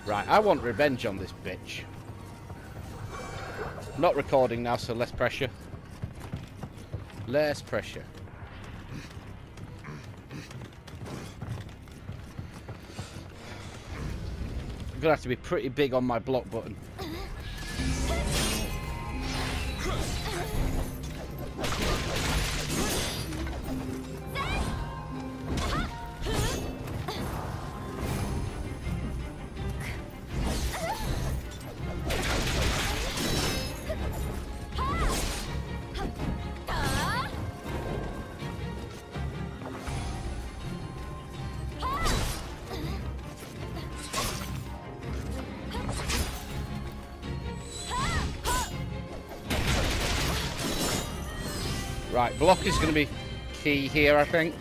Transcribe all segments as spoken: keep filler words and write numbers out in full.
Right, I want revenge on this bitch. I'm not recording now, so less pressure. Less pressure. I'm gonna have to be pretty big on my block button. Right, block is going to be key here, I think.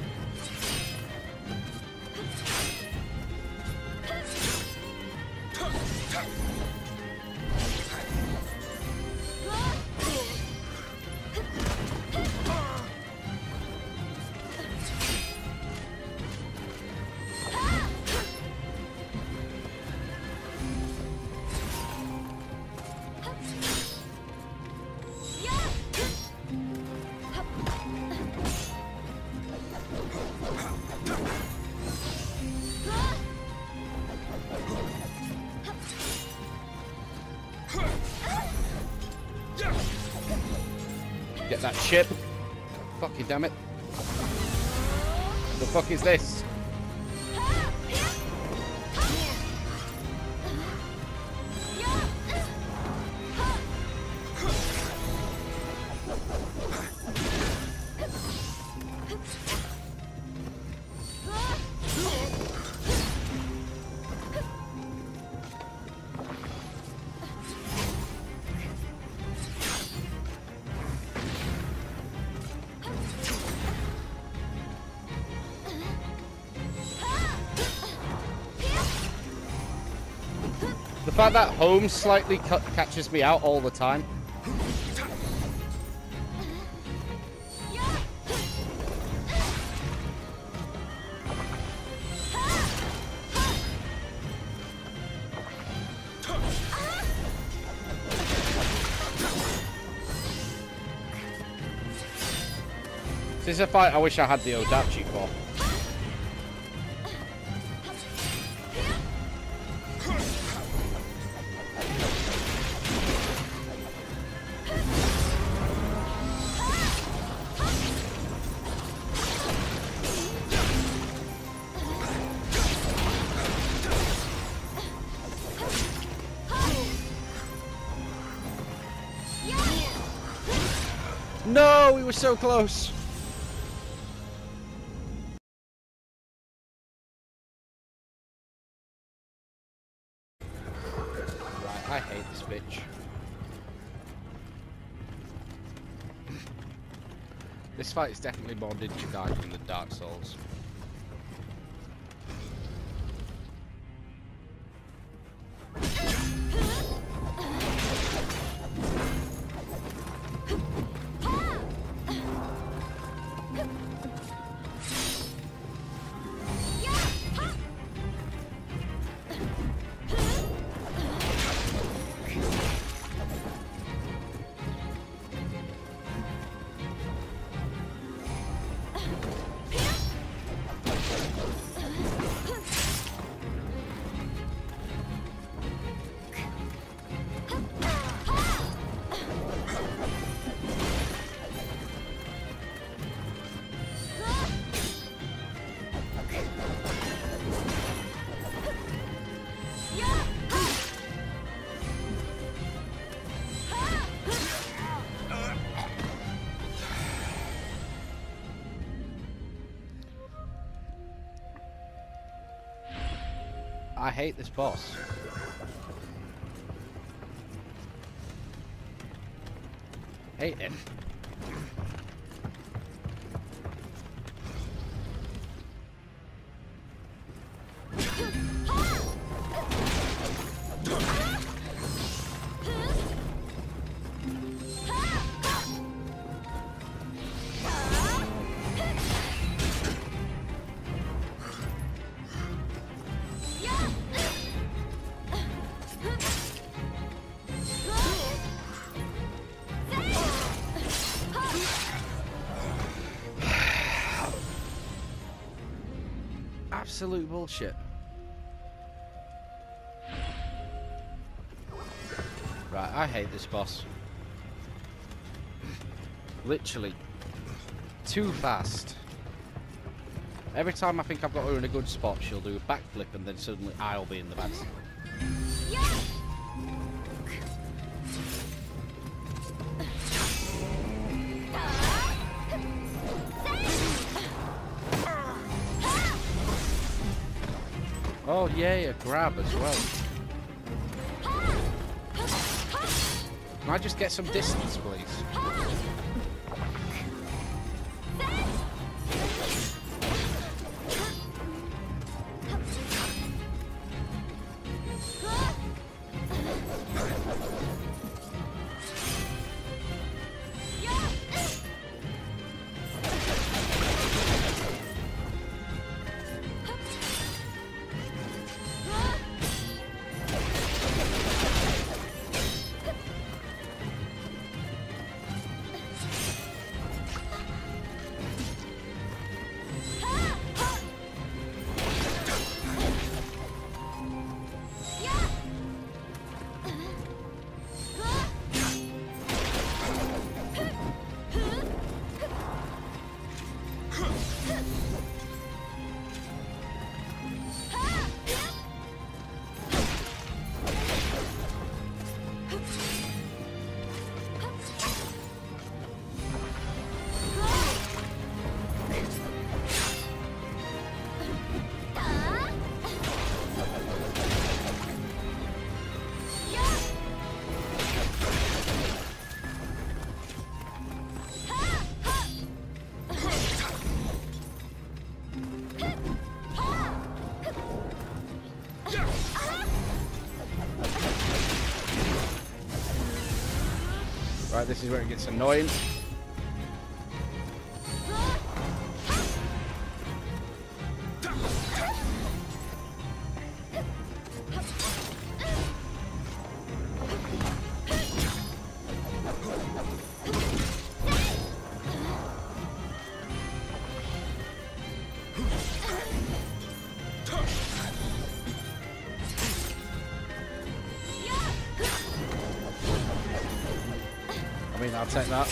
Get that chip. Fucking damn it. The fuck is this? The fact that home slightly cut catches me out all the time. This is a fight I wish I had the Odachi for. No, we were so close. Right, I hate this bitch. This fight is definitely more Ninja Gaiden than Dark Souls. I hate this boss. Hate him. absolute bullshit. Right, I hate this boss. Literally. Too fast. Every time I think I've got her in a good spot, she'll do a backflip and then suddenly I'll be in the bad spot. Oh yeah, a grab as well. Can I just get some distance, please? Right, this is where it gets annoying. I mean, I'll take that.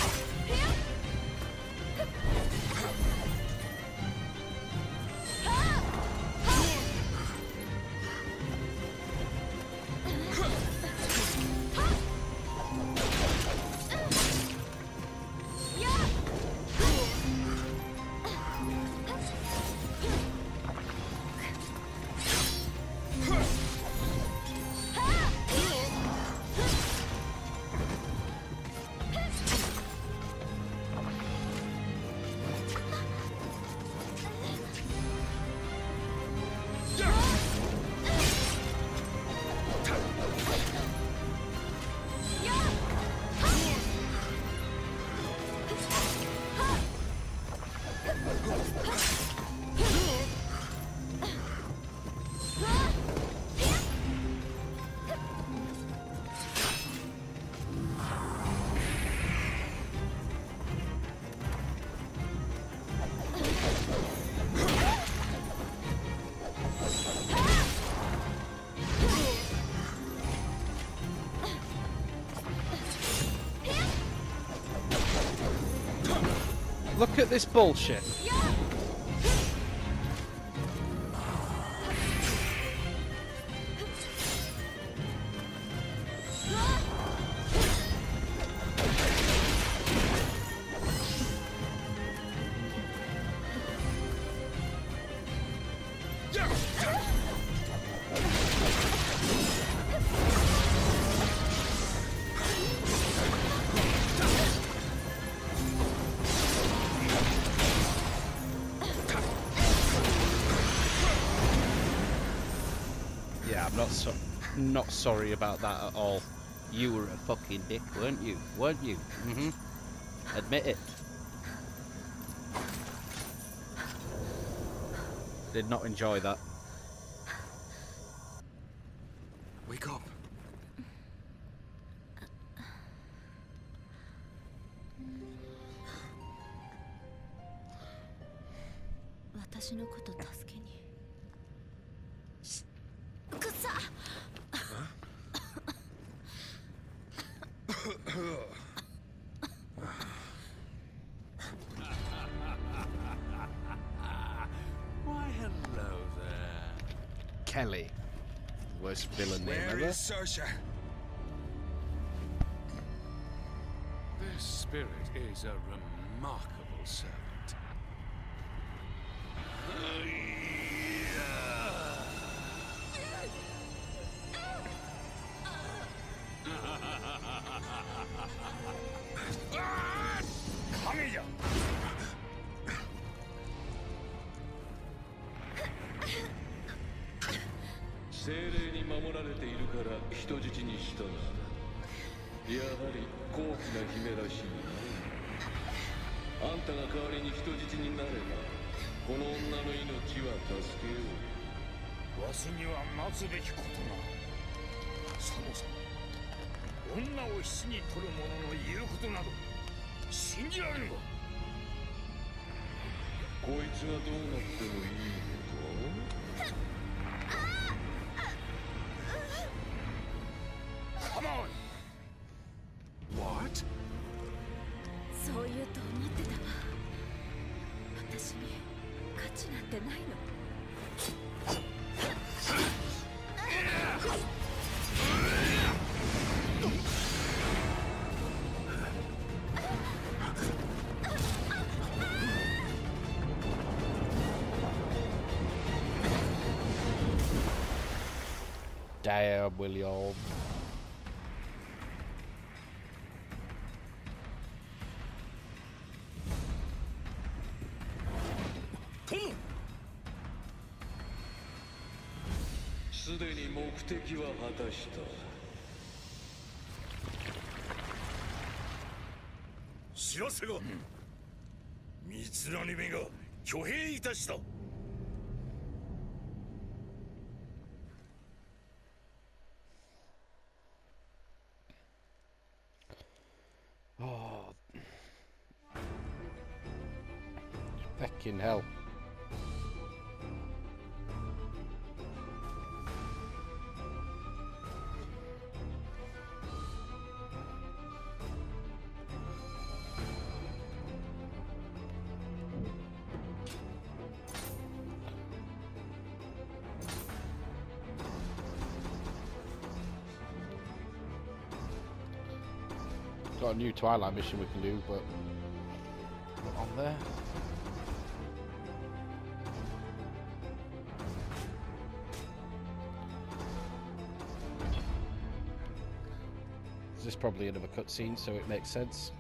Look at this bullshit. Yeah, I'm not so not sorry about that at all. You were a fucking dick, weren't you? Weren't you? Mm-hmm. Admit it. Did not enjoy that. Wake up. Why, hello there. Kelly. Worst villain name Where ever. is Saoirse? This spirit is a remarkable servant. Kami-ya! 精霊に守られているから人質にしたのだ。やはり高貴な姫らしいな。あんたが代わりに人質になればこの女の命は助けよう。 わしには待つべきことが。そもそも女を死に取る者の言うことなど信じられぬわ。 こいつがどうなってもいいのか。 Come on! What? そう言うと思ってたわ。私に価値なんてないの。 Damn, William. Come! すでに目的は果たした。 知らせが、三つ編み目が挙兵いたした。 Oh. Fucking hell. Got a new Twilight mission we can do, but not on there. This is probably another cutscene, so it makes sense.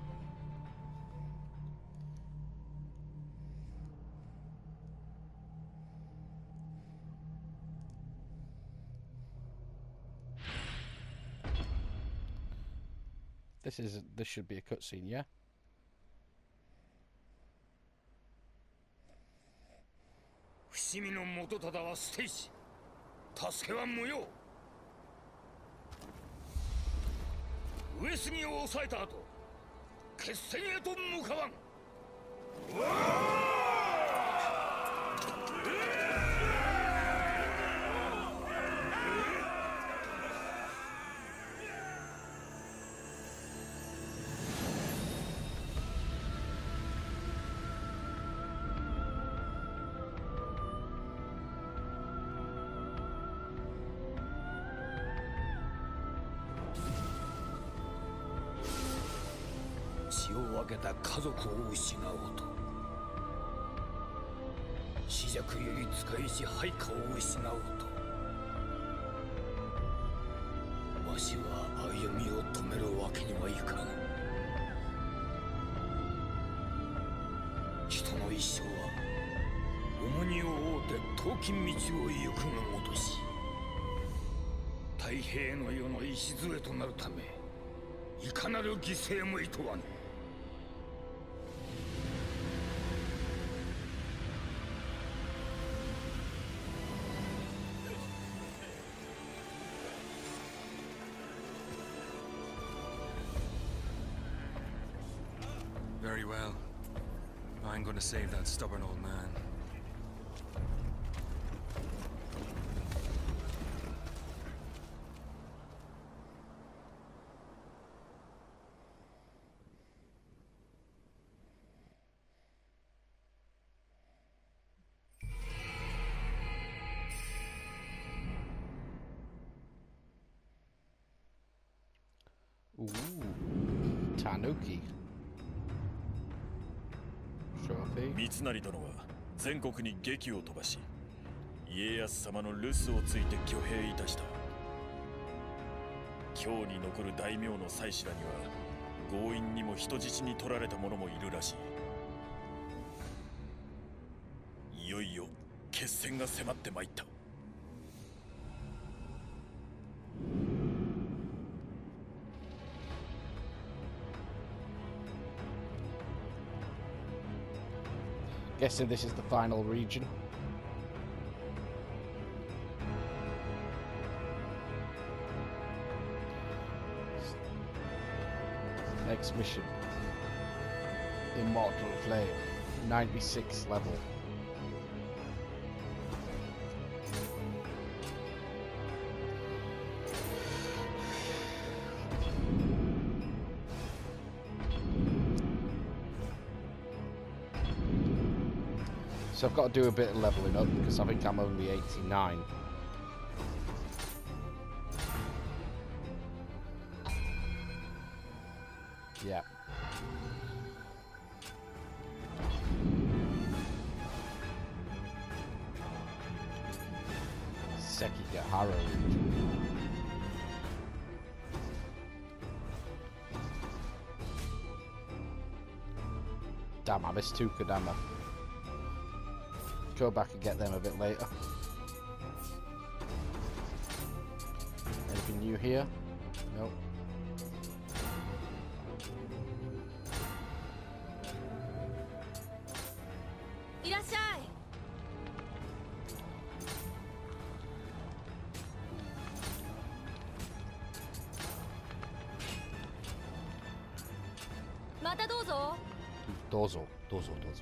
This is this should be a cutscene, yeah. 伏見の元忠は捨て石、助けは無用。上杉を抑えた後、決戦へと向かわん。血を分けた家族を失おうと、死弱より使いし配下を失おうと、わしは歩みを止めるわけにはいかぬ。人の一生は重荷を負うて遠き道を行くがごとし、太平の世の礎となるためいかなる犠牲もいとわぬ。 Very well. I'm going to save that stubborn old man. Ooh, Tanuki. Trophy. 三成殿は全国に檄を飛ばし、家康様の留守をついて挙兵いたした。京に残る大名の妻子らには強引にも人質に取られた者もいるらしい。いよいよ決戦が迫ってまいった。 Guessing this is the final region. Next mission. Immortal Flame. ninety-six level. So I've got to do a bit of leveling up because I think I'm only eighty-nine. Yeah. Sekigahara region. Damn, I missed two Kodama. Go back and get them a bit later. Anything new here? Nope. Dozo, dozo, dozo.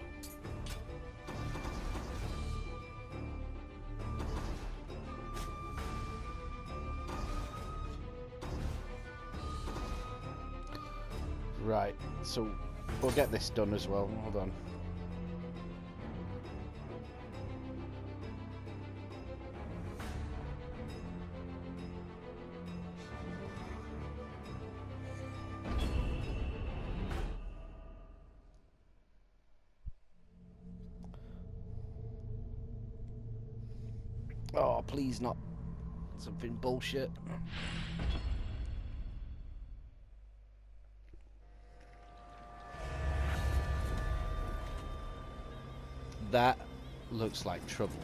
Right, so we'll get this done as well. Hold on. Oh, please not something bullshit. That looks like trouble.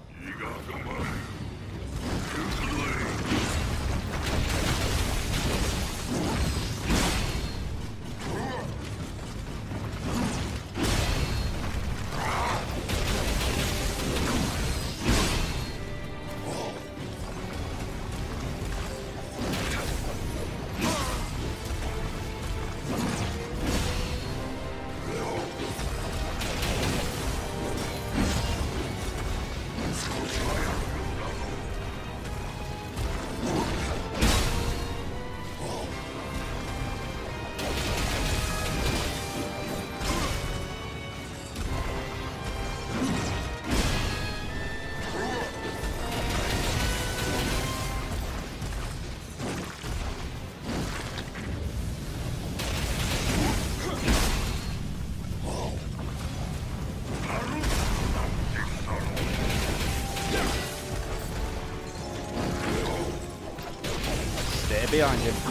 Behind him.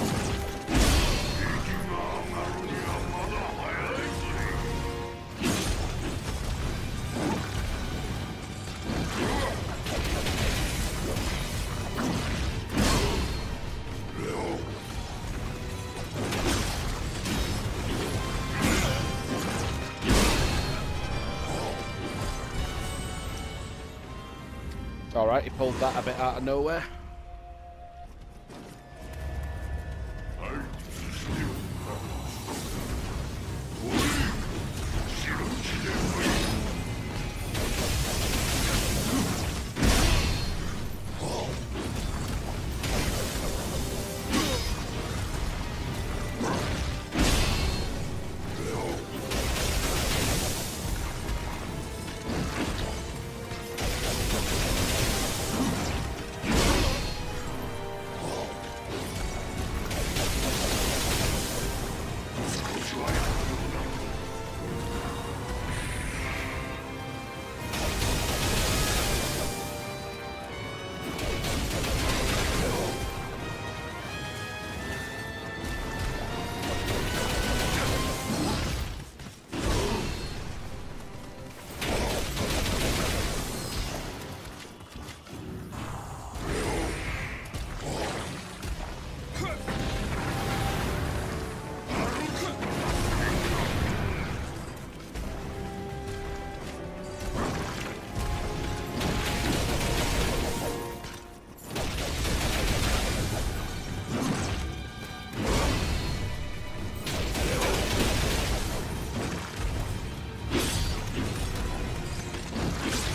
Alright, he pulled that a bit out of nowhere.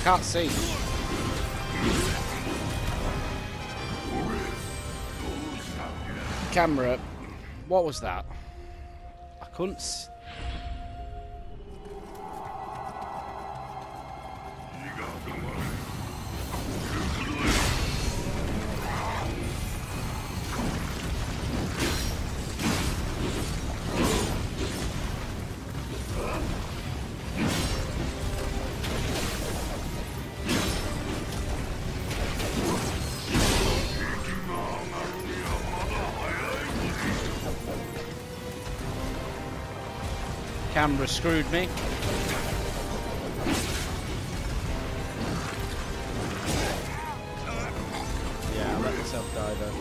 can't see. Camera. What was that? I couldn't s Camera screwed me. Yeah, I let myself die though.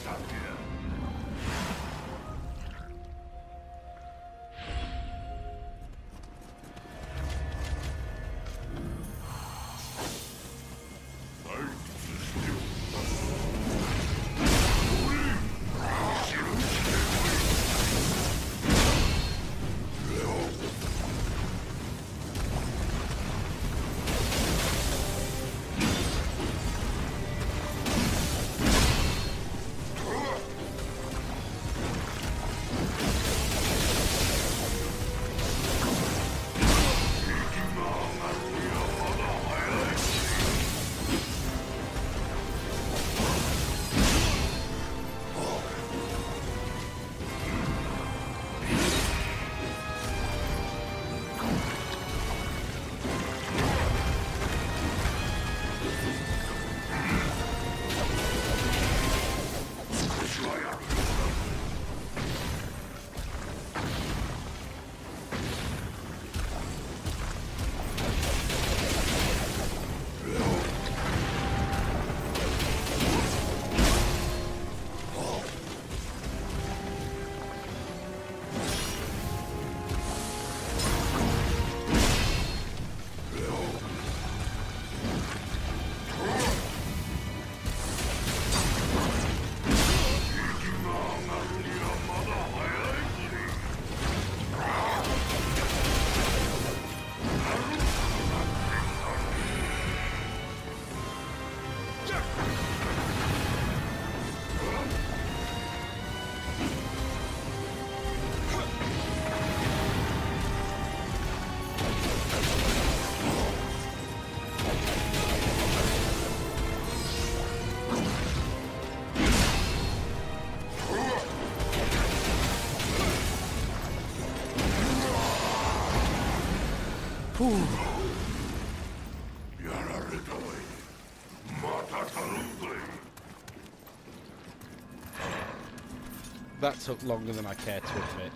That took longer than I care to admit.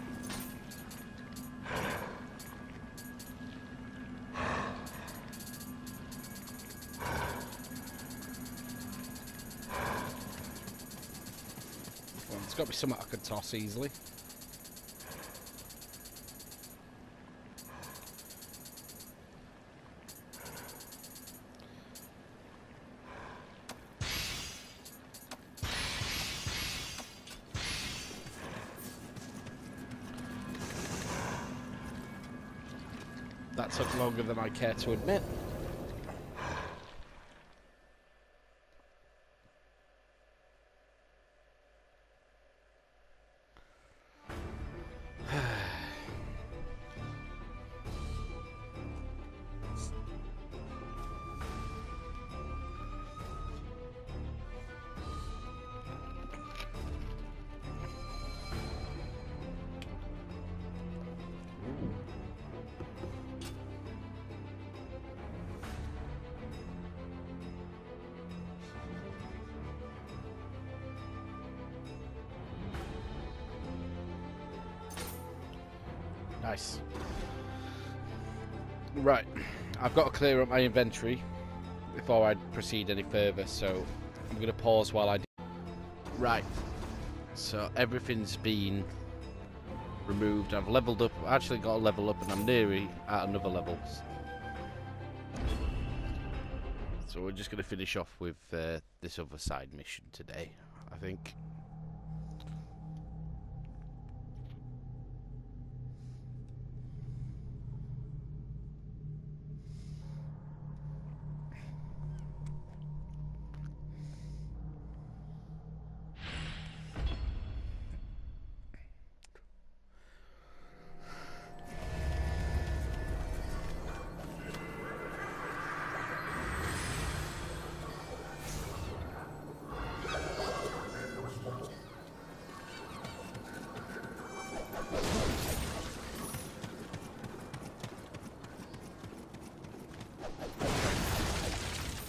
Well, there's got to be something I could toss easily. That took longer than I care to admit. Nice. Right, I've got to clear up my inventory before I proceed any further, so I'm going to pause while I do. Right, so everything's been removed. I've leveled up, actually got a level up, and I'm nearly at another level. So we're just going to finish off with uh, this other side mission today, I think.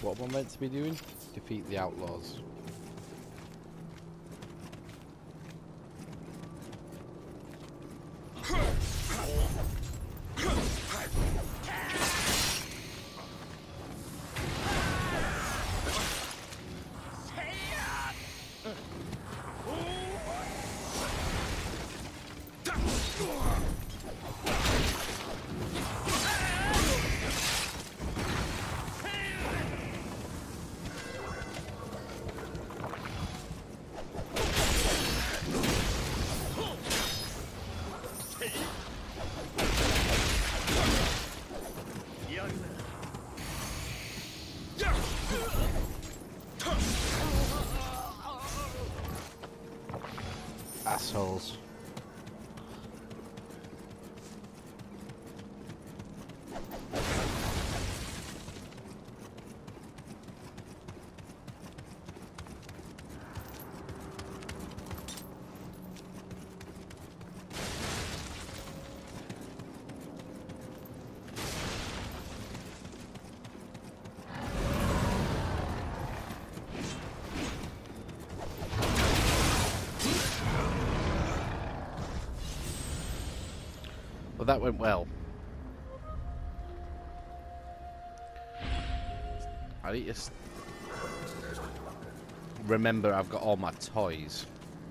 What am I meant to be doing? Defeat the outlaws. Assholes. Well, that went well. I need to s remember I've got all my toys.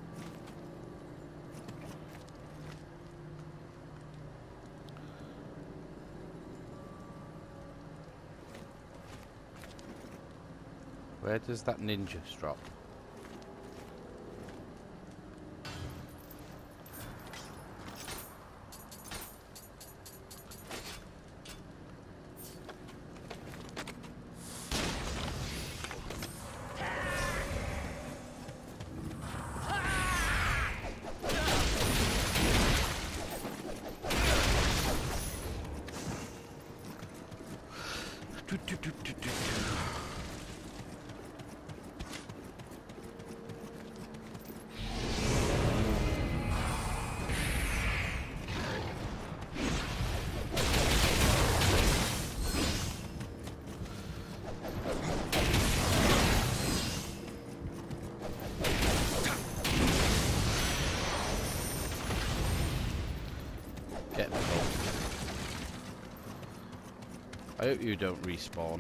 Where does that ninja drop? Get the hell. I hope you don't respawn.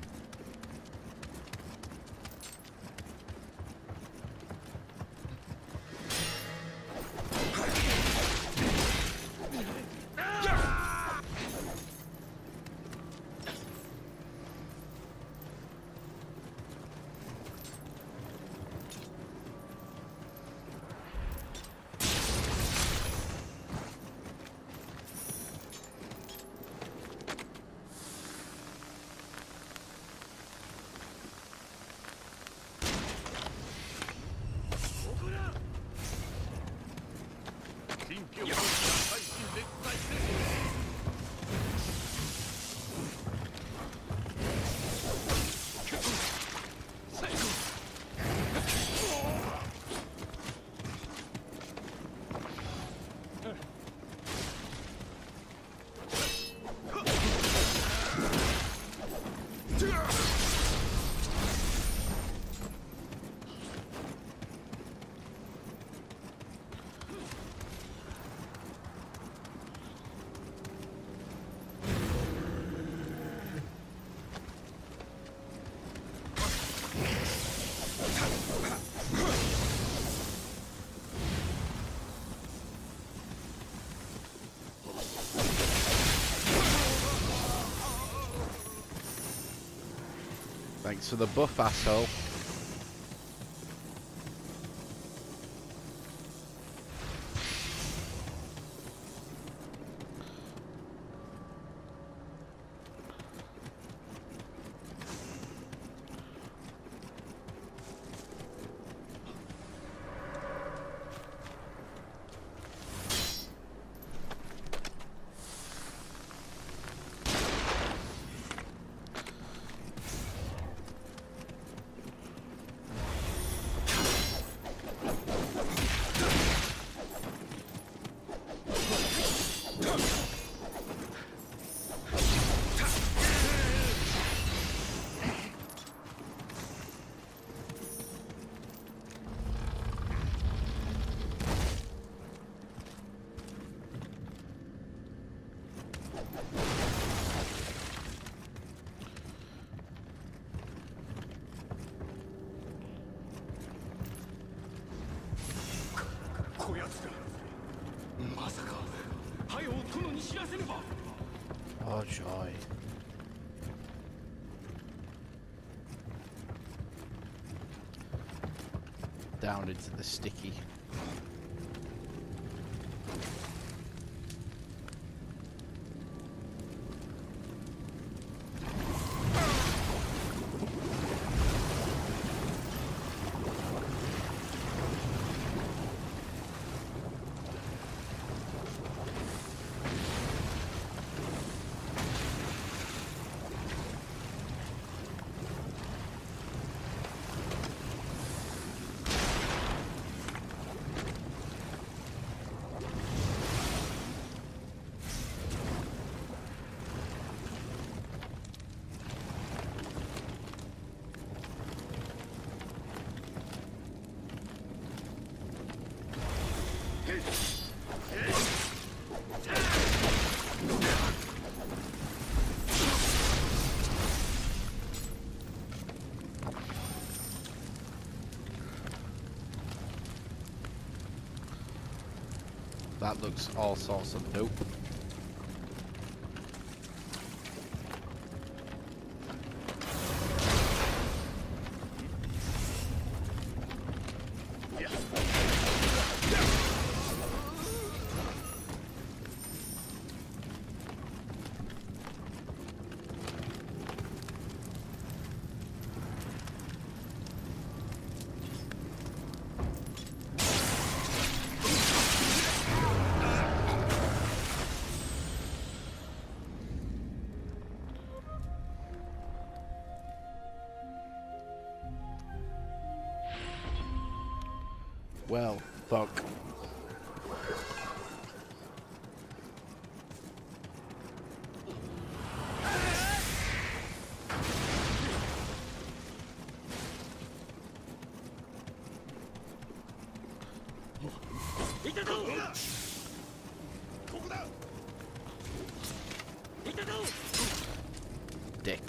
Thanks for the buff, asshole. Oh joy. Down into the sticky. That looks all sorts of dope. Well, fuck. Dick.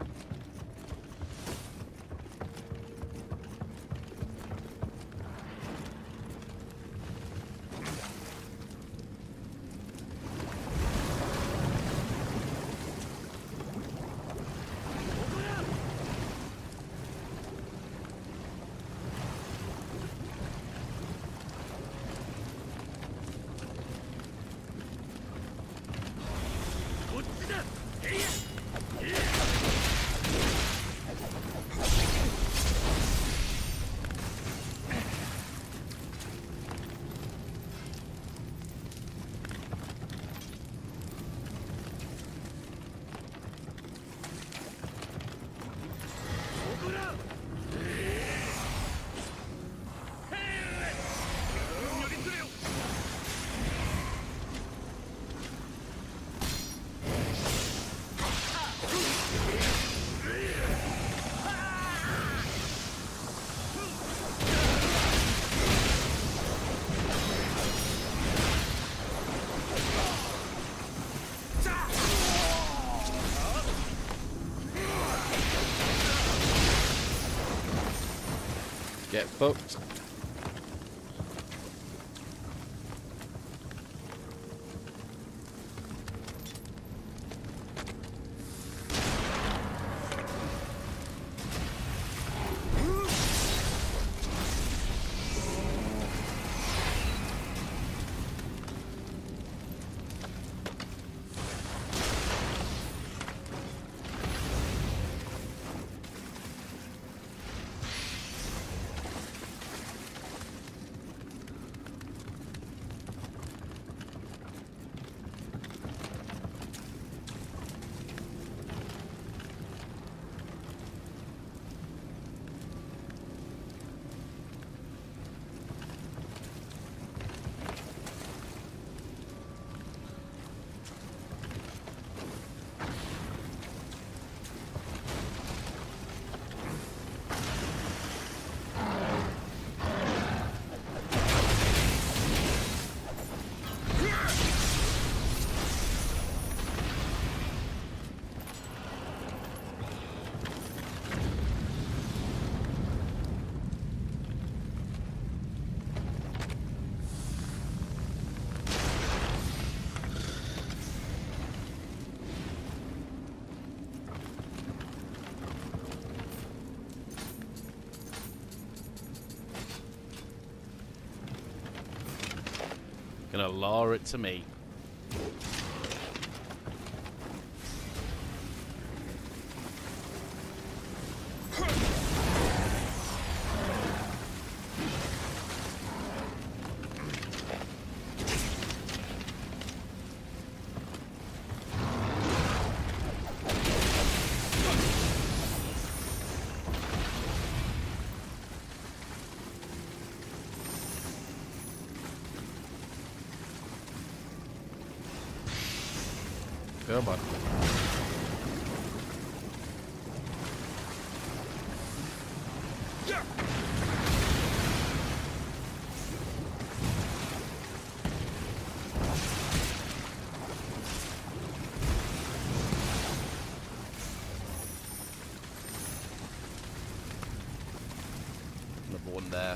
Get fucked. Gonna lure it to me. Come on. Another one there.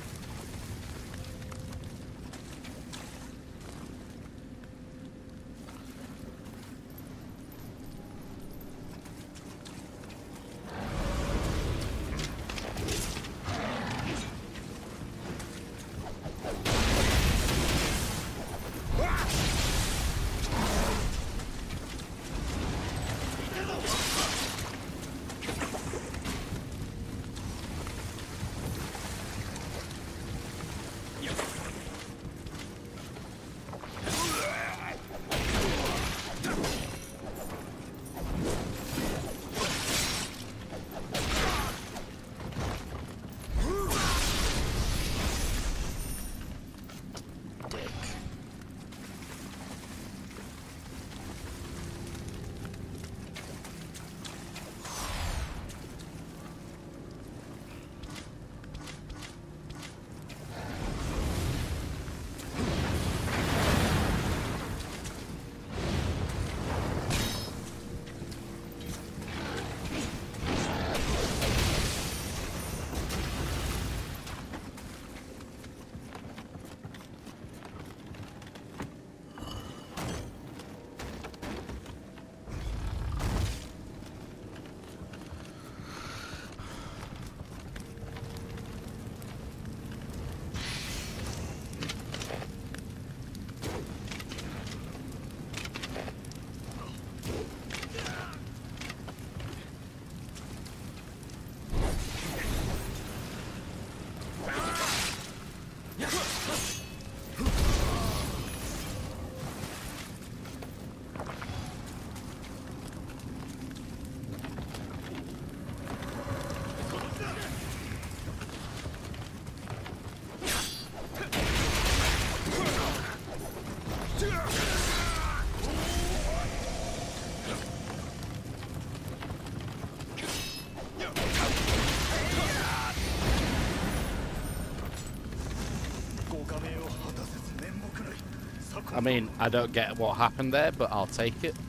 I mean, I don't get what happened there, but I'll take it.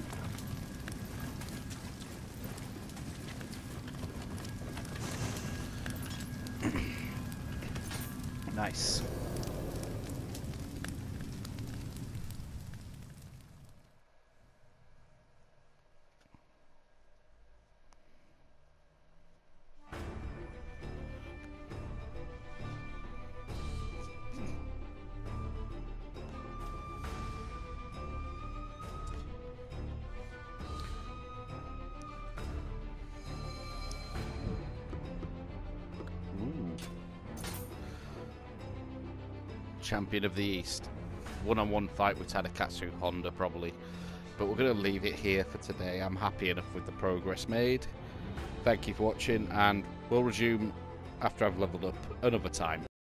Nice. Champion of the East. One-on-one fight with Tadakatsu Honda probably. But we're going to leave it here for today. I'm happy enough with the progress made. Thank you for watching, and we'll resume after I've leveled up another time.